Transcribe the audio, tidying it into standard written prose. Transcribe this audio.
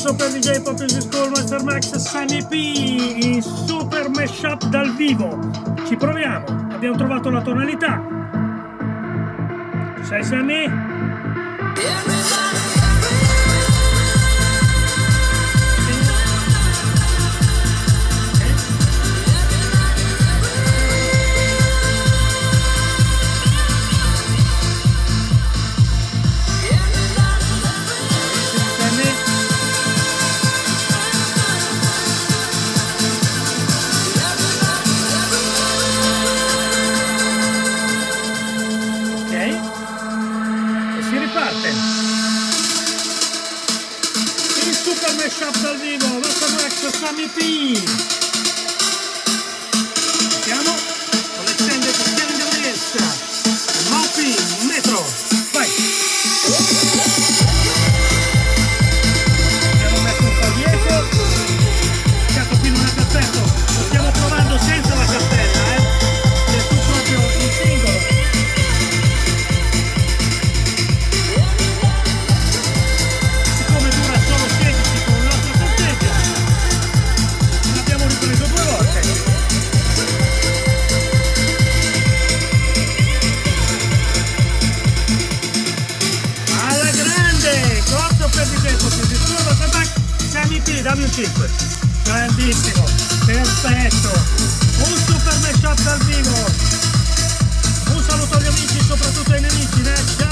corso per DJ Pop Music School Master Max Sammy P in super mashup dal vivo. Ci proviamo, abbiamo trovato la tonalità. Ci sei, Sammy? Il super mashup dal vivo, Master Max Sammy P. Siamo con l'extended Scavenger Race, Maupi, Metro, vai! Abbiamo messo un po' di eco, certo qui non è perfetto, lo stiamo provando senza la cappella, è su proprio in singolo. Sammy P, W5, grandissimo, perfetto, un super mashup dal vivo, un saluto agli amici, soprattutto ai nemici, ciao!